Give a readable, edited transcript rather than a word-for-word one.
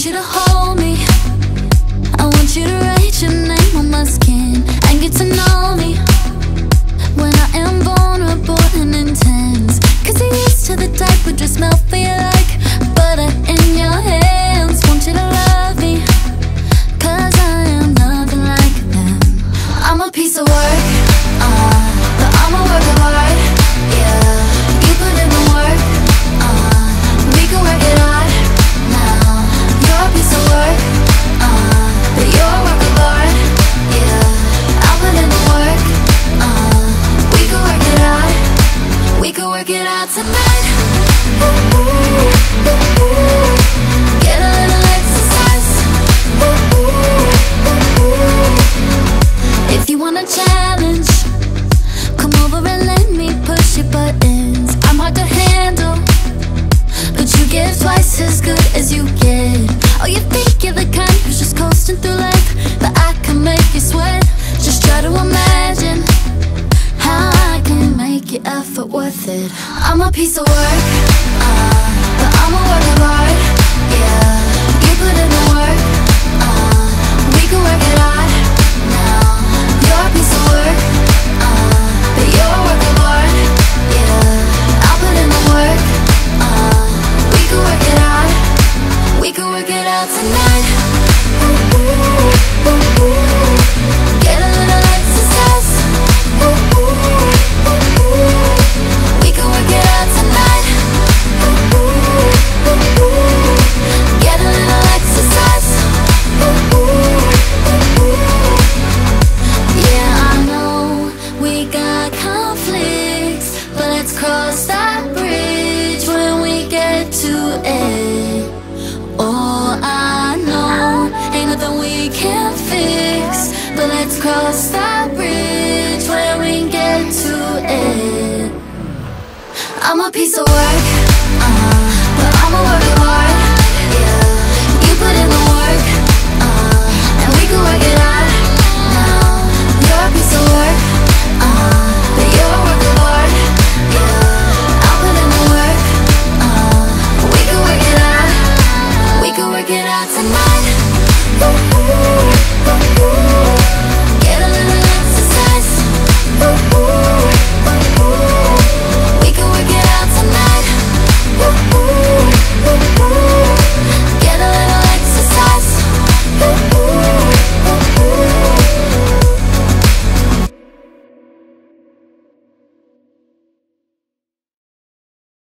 you to hold me. I want you to write your name on my skin and get to know me when I am vulnerable and intense. Cause you're used to the type who just melt for you like butter in your hands. Want you to love me, cause I am nothing like them. I'm a piece of work, but I'm a work of art. Yeah, you put in the work, we can work it out. Now, you're a piece of work, but you're a work of art. Yeah, I'll put in the work, we can work it out. We can work it out tonight. Ooh, ooh, ooh, ooh. Get a little exercise. Ooh, ooh, ooh, ooh. If you want a challenge, come over and let me push your buttons. I'm hard to handle, but you give twice as good as you get. Oh, you think you're the kind who's just coasting through life, but I can make you sweat. Just try to imagine how I can make your effort worth it. I'm a piece of work, but I'm a work of art. Yeah, you put in the work, we can work it out. Now, you're a piece of work, but you're a work of art. Yeah, I'll put in the work, we can work it out. We can work it out tonight. Ooh, ooh, ooh, ooh. Get a little exercise. Ooh, ooh, ooh, ooh. We can work it out tonight. Ooh, ooh, ooh, ooh. Get a little exercise. Ooh, ooh, ooh, ooh. Yeah, I know we got conflicts, but let's cross that bridge when we get to it. Oh, I know ain't nothing we can't fix, but let's cross that bridge when we get to it. I'm a piece of work,